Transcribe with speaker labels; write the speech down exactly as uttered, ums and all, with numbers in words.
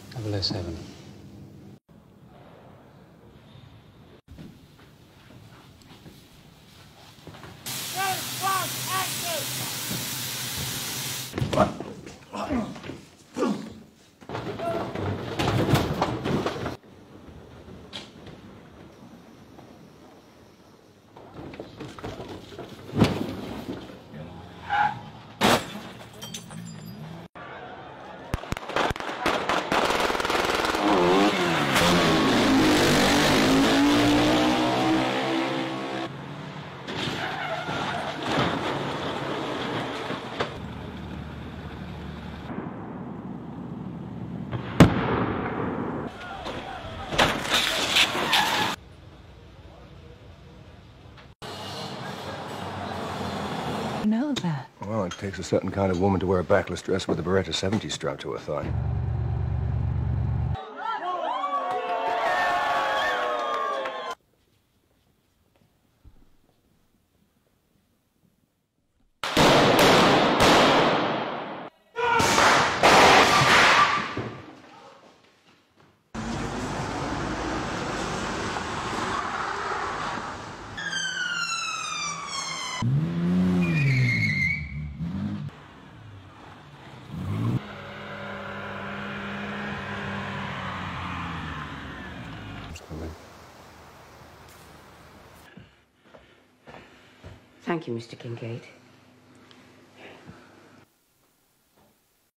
Speaker 1: double oh seven.
Speaker 2: You know that?
Speaker 3: Well, it takes a certain kind of woman to wear a backless dress with a Beretta seventy strapped to her thigh.
Speaker 4: Thank you, Mister Kincaid.